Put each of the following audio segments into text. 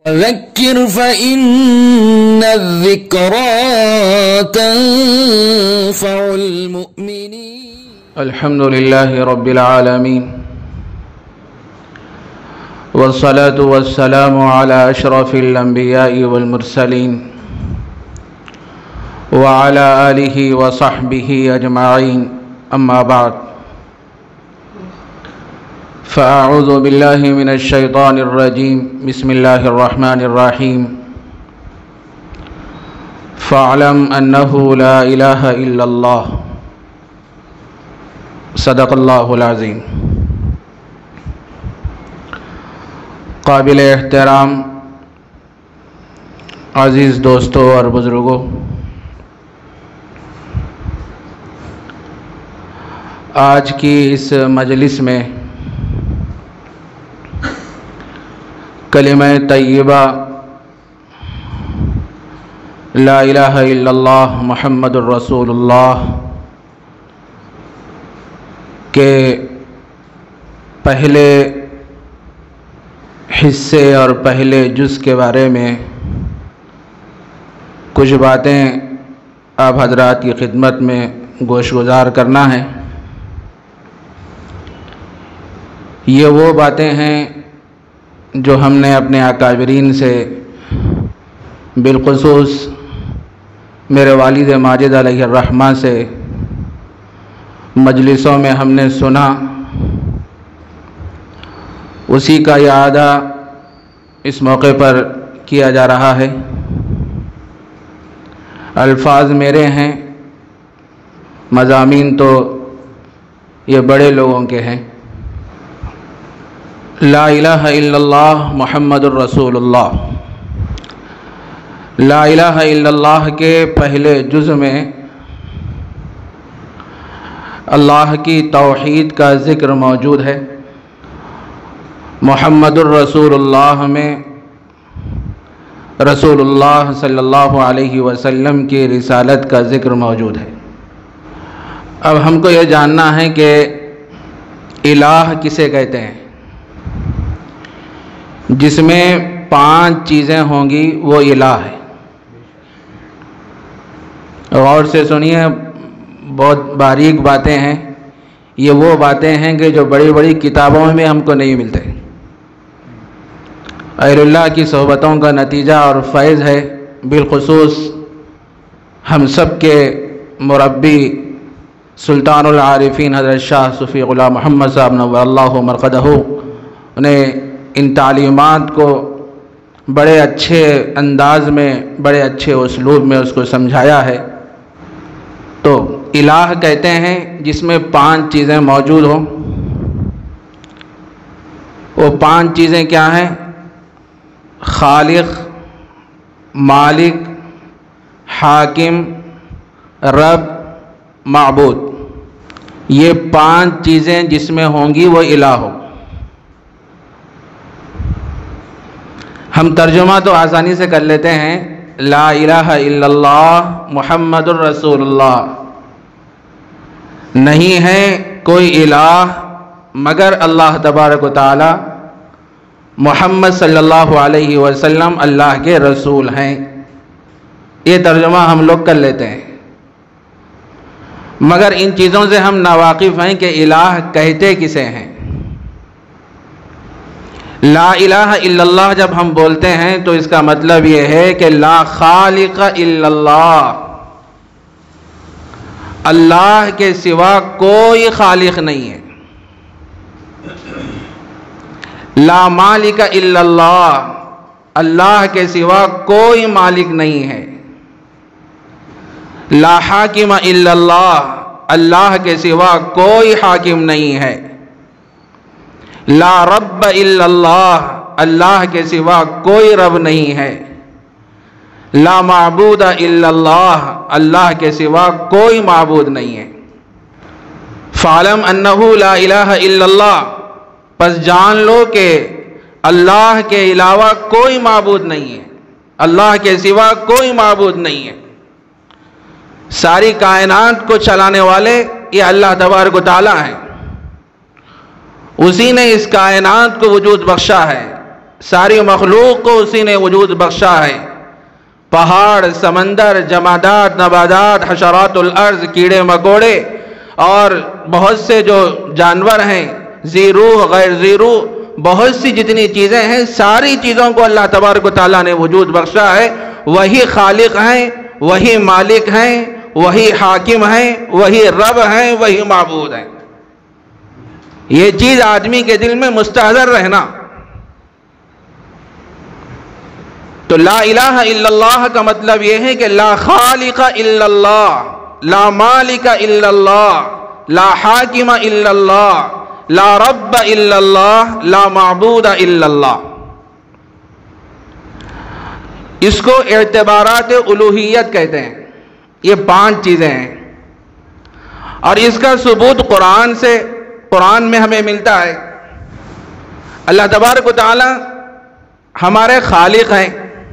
ذکر فإن الذکرى تنفع المؤمنین۔ الحمد للہ رب العالمین، والصلاة والسلام على اشرف الانبیاء والمرسلین وعلى آلہ وصحبہ اجمعین، اما بعد، فاعوذ باللہ من الشیطان الرجیم، بسم اللہ الرحمن الرحیم۔ فاعلم انہ لا الہ الا اللہ، صدق اللہ العظیم۔ قابل احترام عزیز دوستوں اور بزرگوں، آج کی اس مجلس میں کلمہ طیبہ لا الہ الا اللہ محمد الرسول اللہ کے پہلے حصے اور پہلے جز کے بارے میں کچھ باتیں آپ حضرات کی خدمت میں گوش گزار کرنا ہے۔ یہ وہ باتیں ہیں جو ہم نے اپنے اکابرین سے، بالخصوص میرے والد ماجد علیہ الرحمہ سے مجلسوں میں ہم نے سنا، اسی کا اعادہ اس موقع پر کیا جا رہا ہے۔ الفاظ میرے ہیں، مضامین تو یہ بڑے لوگوں کے ہیں۔ لا الہ الا اللہ محمد الرسول اللہ، لا الہ الا اللہ کے پہلے جز میں اللہ کی توحید کا ذکر موجود ہے۔ محمد الرسول اللہ میں رسول اللہ صلی اللہ علیہ وسلم کی رسالت کا ذکر موجود ہے۔ اب ہم کو یہ جاننا ہے کہ الہ کسے کہتے ہیں؟ جس میں 5 چیزیں ہوں گی وہ الہ ہے۔ غور سے سنیے، بہت باریک باتیں ہیں، یہ وہ باتیں ہیں کہ جو بڑی بڑی کتابوں میں ہم کو نہیں ملتے۔ اہل اللہ کی صحبتوں کا نتیجہ اور فیض ہے، بالخصوص ہم سب کے مربی سلطان العارفین حضرت شاہ صفی غلام محمد صاحب نور اللہ مرقدہ نے ان تعلیمات کو بڑے اچھے انداز میں، بڑے اچھے اسلوب میں اس کو سمجھایا ہے۔ تو الہ کہتے ہیں جس میں 5 چیزیں موجود ہوں۔ وہ 5 چیزیں کیا ہیں؟ خالق، مالک، حاکم، رب، معبود۔ یہ 5 چیزیں جس میں ہوں گی وہ الہ ہو۔ ہم ترجمہ تو آسانی سے کر لیتے ہیں، لا الہ الا اللہ محمد الرسول اللہ، نہیں ہے کوئی الہ مگر اللہ تبارک و تعالی، محمد صلی اللہ علیہ وسلم اللہ کے رسول ہیں۔ یہ ترجمہ ہم لوگ کر لیتے ہیں، مگر ان چیزوں سے ہم ناواقف ہیں کہ الہ کہتے کسے ہیں۔ لا الہ الا اللہ جب ہم بولتے ہیں تو اس کا مطلب یہ ہے کہ لا خالق الا اللہ، اللہ کے سوا کوئی خالق نہیں ہے۔ لا مالک الا اللہ، اللہ کے سوا کوئی مالک نہیں ہے۔ لا حاکم الا اللہ، اللہ کے سوا کوئی حاکم نہیں ہے۔ لا رب الا اللہ، اللہ کے سوا کوئی رب نہیں ہے۔ لا معبود الا اللہ، اللہ کے سوا کوئی معبود نہیں ہے۔ فاعلم انہ لا الہ الا اللہ، پس جان لو کہ اللہ کے علاوہ کوئی معبود نہیں ہے، اللہ کے سوا کوئی معبود نہیں ہے۔ ساری کائنات کو چلانے والے یہ اللہ تبارک و تعالیٰ ہیں، اسی نے اس کائنات کو وجود بخشا ہے، ساری مخلوق کو اسی نے وجود بخشا ہے. پہاڑ، سمندر، جمادات، نباتات، حشرات الارض، کیڑے مکوڑے اور بہت سے جو جانور ہیں، ذی روح غیر ذی روح، بہت سی جتنی چیزیں ہیں، ساری چیزوں کو اللہ تبارک و تعالیٰ نے وجود بخشا ہے. وہی خالق ہیں، وہی مالک ہیں، وہی حاکم ہیں، وہی رب ہیں، وہی معبود ہیں. یہ چیز آدمی کے دل میں مستحضر رہنا. تو لا الہ الا اللہ کا مطلب یہ ہے کہ لا خالق الا اللہ، لا مالک الا اللہ، لا حاکم الا اللہ، لا رب الا اللہ، لا معبود الا اللہ. اس کو اعتبارات الوہیت کہتے ہیں. یہ 5 چیزیں ہیں اور اس کا ثبوت قرآن سے، قرآن میں ہمیں ملتا ہے. اللہ تبارک و تعالی ہمارے خالق ہیں.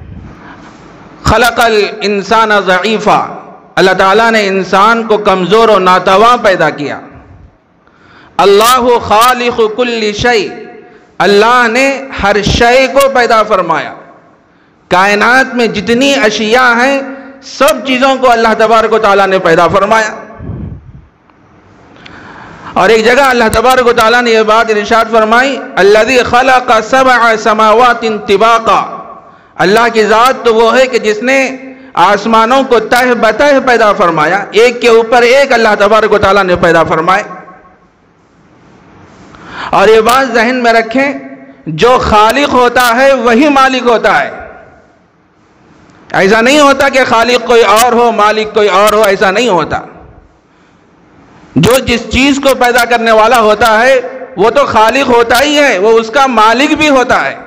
خلق الانسان ضعیفا، اللہ تعالیٰ نے انسان کو کمزور و ناتواں پیدا کیا. اللہ خالق کل شیء، اللہ نے ہر شے کو پیدا فرمایا. کائنات میں جتنی اشیاء ہیں سب چیزوں کو اللہ تبارک و تعالیٰ نے پیدا فرمایا. اور ایک جگہ اللہ تبارک و تعالیٰ نے یہ بات ارشاد فرمائی، الذی خلق 7 سماوات طباقا، اللہ کی ذات تو وہ ہے کہ جس نے آسمانوں کو تہ بتہ پیدا فرمایا، ایک کے اوپر ایک اللہ تبارک و تعالیٰ نے پیدا فرمائے. اور یہ بات ذہن میں رکھیں، جو خالق ہوتا ہے وہی مالک ہوتا ہے. ایسا نہیں ہوتا کہ خالق کوئی اور ہو مالک کوئی اور ہو، ایسا نہیں ہوتا. جو جس چیز کو پیدا کرنے والا ہوتا ہے وہ تو خالق ہوتا ہی ہے، وہ اس کا مالک بھی ہوتا ہے.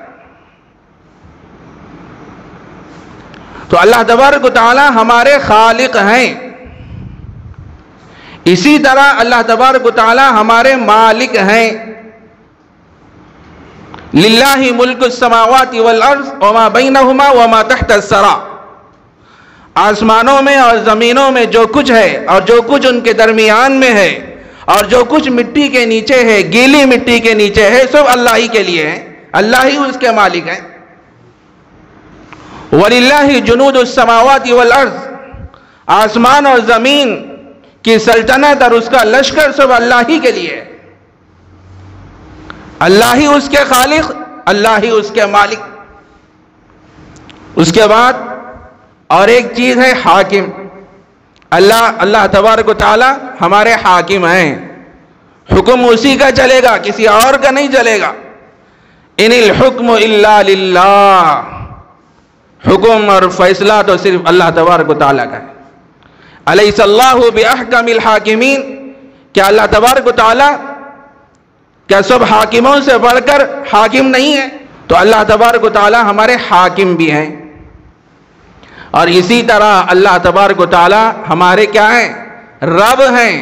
تو اللہ تبارک و تعالی ہمارے خالق ہیں. اسی طرح اللہ تبارک و تعالی ہمارے مالک ہیں. للہ ملک السماوات والارض وما بینہما وما تحت الثری، آسمانوں میں اور زمینوں میں جو کچھ ہے اور جو کچھ ان کے درمیان میں ہے اور جو کچھ مٹی کے نیچے ہے، گیلی مٹی کے نیچے ہے، سب اللہ ہی کے لیے ہے. اللہ ہی اس کے مالک ہیں. وَلِلَّهِ جُنُودُ السَّمَاوَاتِ وَالْأَرْضِ، آسمان اور زمین کی سلطنت اور اس کا لشکر سب اللہ ہی کے لیے ہے. اللہ ہی اس کے خالق، اللہ ہی اس کے مالک. اس کے بعد اور ایک چیز ہے حاکم. اللہ تبارک و تعالی ہمارے حاکم ہیں. حکم اسی کا چلے گا، کسی اور کا نہیں چلے گا. ان الحکم الا للہ، حکم اور فیصلہ تو صرف اللہ تبارک و تعالیٰ کا ہے. الیس اللہ باحکم الحاکمین، کیا اللہ تبارک و تعالیٰ کیا سب حاکموں سے بڑھ کر حاکم نہیں ہے؟ تو اللہ تبارک و تعالیٰ ہمارے حاکم بھی ہیں. اور اسی طرح اللہ تبارک و تعالیٰ ہمارے کیا ہیں؟ رب ہیں.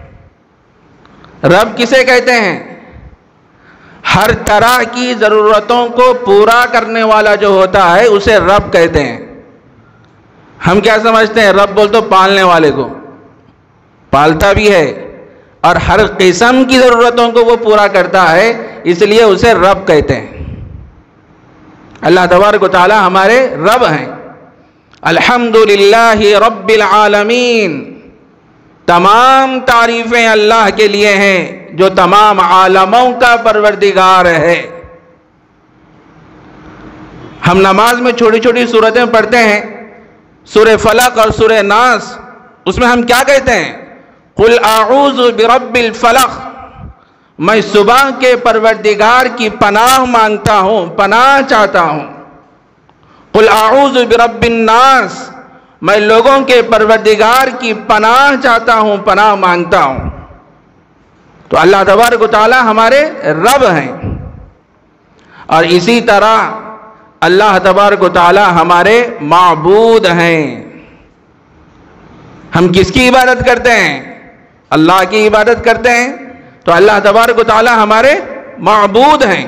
رب کسے کہتے ہیں؟ ہر طرح کی ضرورتوں کو پورا کرنے والا جو ہوتا ہے اسے رب کہتے ہیں. ہم کیا سمجھتے ہیں؟ رب بول تو پالنے والے کو، پالتا بھی ہے اور ہر قسم کی ضرورتوں کو وہ پورا کرتا ہے، اس لیے اسے رب کہتے ہیں. اللہ تبارک و تعالی ہمارے رب ہیں. الحمدللہ رب العالمین، تمام تعریفیں اللہ کے لیے ہیں جو تمام عالموں کا پروردگار ہے. ہم نماز میں چھوٹی چھوٹی سورتیں پڑھتے ہیں، سورہ فلق اور سورہ ناس، اس میں ہم کیا کہتے ہیں؟ قل اعوذ برب الفلق، میں صبح کے پروردگار کی پناہ مانگتا ہوں، پناہ چاہتا ہوں. قل اعوذ برب الناس، میں لوگوں کے پروردگار کی پناہ چاہتا ہوں، پناہ مانگتا ہوں. تو اللہ تبارک و تعالی ہمارے رب ہیں. اور اسی طرح اللہ تبارک و تعالی ہمارے معبود ہیں. ہم کس کی عبادت کرتے ہیں؟ اللہ کی عبادت کرتے ہیں. تو اللہ تبارک و تعالی ہمارے معبود ہیں.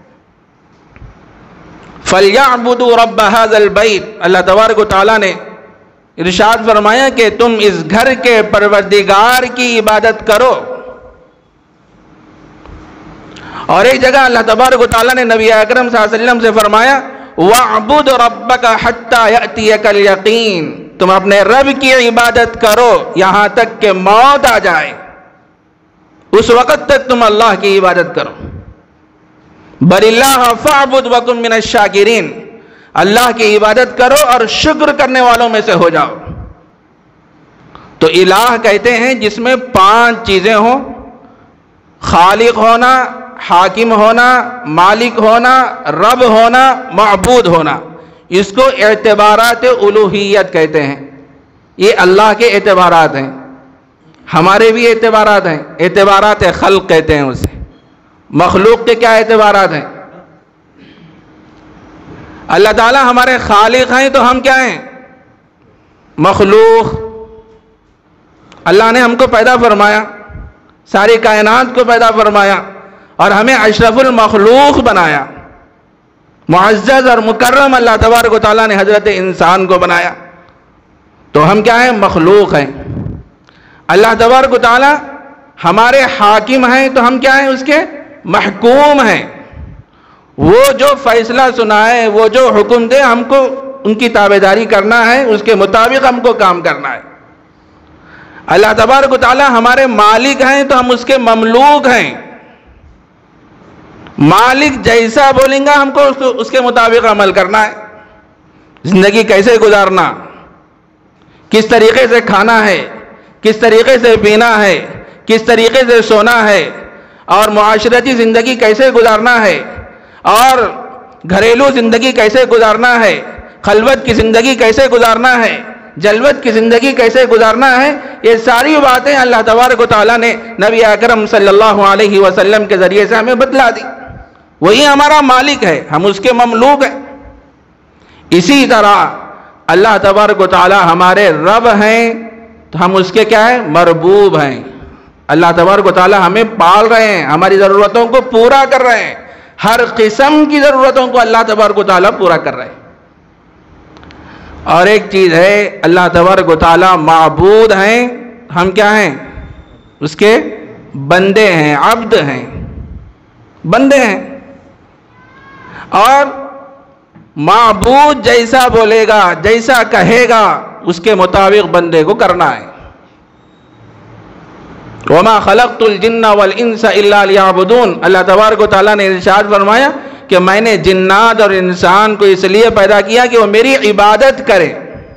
فَلْيَعْبُدُوا رَبَّ هَذَا الْبَيْتِ، اللہ تبارک و تعالی نے ارشاد فرمایا کہ تم اس گھر کے پروردگار کی عبادت کرو. اور ایک جگہ اللہ تبارک و تعالیٰ نے نبی اکرم صلی اللہ علیہ وسلم سے فرمایا وَاعْبُدْ رَبَّكَ حَتَّى يَأْتِيَكَ الْيَقِينُ، تم اپنے رب کی عبادت کرو یہاں تک کہ موت آ جائے، اس وقت تک تم اللہ کی عبادت کرو. بَلِ اللَّهَ فَاعْبُدْ وَكُن مِّنَ الشَّاكِرِينَ، اللہ کی عبادت کرو اور شکر کرنے والوں میں سے ہو جاؤ. تو الہ کہتے ہیں جس میں 5 چیزیں ہوں: خالق ہونا، حاکم ہونا، مالک ہونا، رب ہونا، معبود ہونا. اس کو اعتبارات الوہیت کہتے ہیں. یہ اللہ کے اعتبارات ہیں، ہمارے بھی اعتبارات ہیں. اعتبارات خلق کہتے ہیں اسے. مخلوق کے کیا اعتبارات ہیں؟ اللہ تعالیٰ ہمارے خالق ہیں تو ہم کیا ہیں؟ مخلوق. اللہ نے ہم کو پیدا فرمایا، ساری کائنات کو پیدا فرمایا اور ہمیں اشرف المخلوق بنایا. معزز اور مکرم اللہ تبارک و تعالیٰ نے حضرت انسان کو بنایا. تو ہم کیا ہیں؟ مخلوق ہیں. اللہ تبارک و تعالیٰ ہمارے حاکم ہیں تو ہم کیا ہیں؟ اس کے محکوم ہیں. وہ جو فیصلہ سنائے، وہ جو حکم دے، ہم کو ان کی تابعداری کرنا ہے، اس کے مطابق ہم کو کام کرنا ہے. اللہ تبارک و تعالیٰ ہمارے مالک ہیں تو ہم اس کے مملوک ہیں. مالک جیسا بولیں گا ہم کو اس کے مطابق عمل کرنا ہے. زندگی کیسے گزارنا، کس طریقے سے کھانا ہے، کس طریقے سے پینا ہے، کس طریقے سے سونا ہے، اور معاشرتی زندگی کیسے گزارنا ہے، اور گھریلو زندگی کیسے گزارنا ہے، خلوت کی زندگی کیسے گزارنا ہے، جلوت کی زندگی کیسے گزارنا ہے، یہ ساری باتیں اللہ تبارک و تعالیٰ نے نبی اکرم صلی اللہ علیہ وسلم کے ذریعے سے ہمیں بتلا دی. وہی ہمارا مالک ہے، ہم اس کے مملوک ہیں. اسی طرح اللہ تبارک و تعالیٰ ہمارے رب ہیں تو ہم اس کے کیا ہیں؟ مربوب ہیں. اللہ تبارک و تعالیٰ ہمیں پال رہے ہیں، ہماری ضرورتوں کو پورا کر رہے ہیں. ہر قسم کی ضرورتوں کو اللہ تبارک و تعالیٰ پورا کر رہے ہیں. اور ایک چیز ہے، اللہ تبارک و تعالیٰ معبود ہیں، ہم کیا ہیں؟ اس کے بندے ہیں، عبد ہیں، بندے ہیں. اور معبود جیسا بولے گا، جیسا کہے گا، اس کے مطابق بندے کو کرنا ہے. وَمَا خَلَقْتُ الْجِنَّ وَالْإِنسَ إِلَّا لِيَعْبُدُونَ. اللہ تبارک و تعالیٰ نے ارشاد فرمایا کہ میں نے جنات اور انسان کو اس لیے پیدا کیا کہ وہ میری عبادت کریں.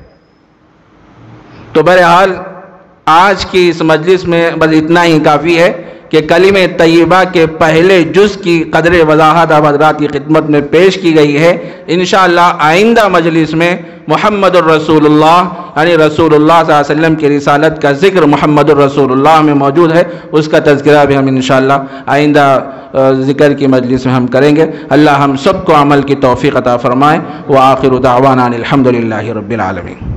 تو بہرحال آج کی اس مجلس میں بس اتنا ہی کافی ہے کہ کلمہ طیبہ کے پہلے جز کی قدر وضاحت آپ حضرات کی خدمت میں پیش کی گئی ہے. انشاءاللہ آئندہ مجلس میں محمد الرسول اللہ یعنی رسول اللہ صلی اللہ علیہ وسلم کی رسالت کا ذکر محمد الرسول اللہ میں موجود ہے، اس کا تذکرہ بھی ہم انشاءاللہ آئندہ ذکر کی مجلس میں ہم کریں گے. اللہ ہم سب کو عمل کی توفیق عطا فرمائے. وآخر دعوانا الحمدللہ رب العالمین.